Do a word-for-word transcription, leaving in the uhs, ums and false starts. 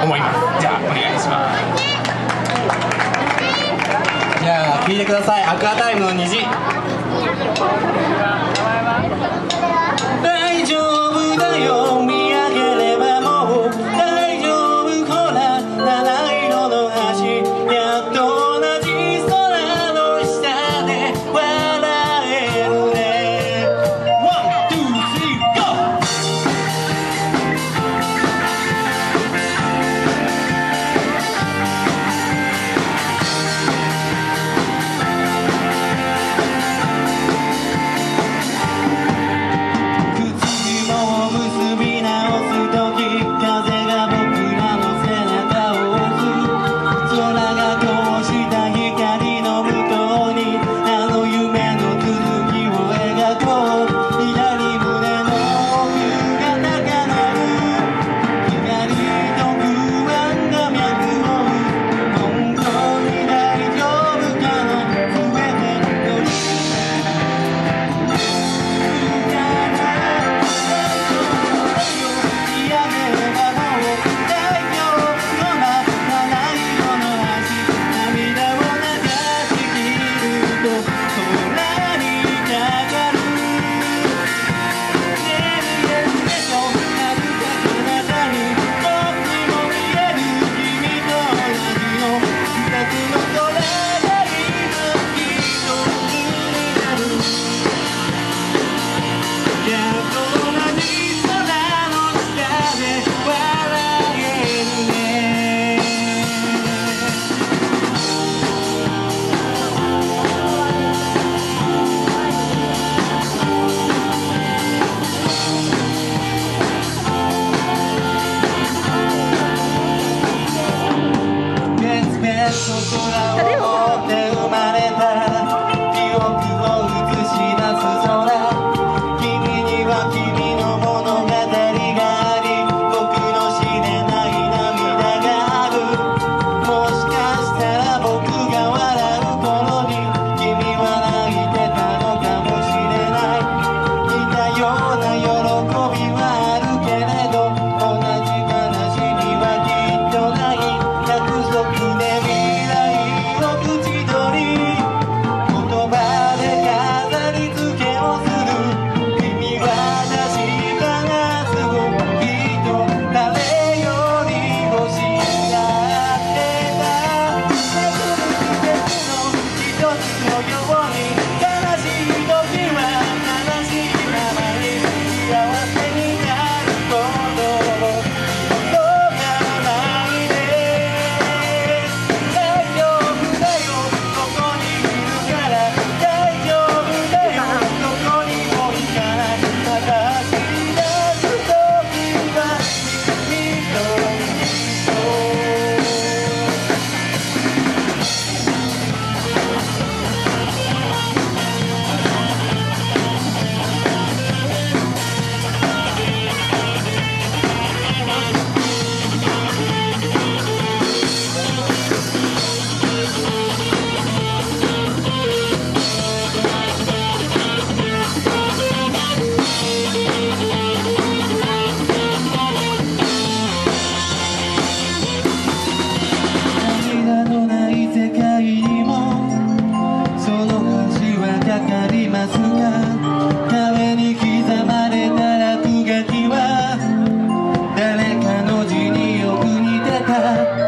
思います。じゃあお願いします。 じゃあ聴いてください。アクアタイムの虹。大丈夫だよ、見上げればもう大丈夫、ほら七色の橋、やっと同じ空の下で笑えるね。ワン、ツー、スリー、ゴー。空を追って生まれた記憶を映し出す空、君には君の物語があり、僕の知れない涙がある。もしかしたら僕が笑う頃に君は泣いてたのかもしれない。似たような喜びはあるけれど同じ悲しみはきっとない。約束で壁に刻まれた落書きは誰かの字によく似てた。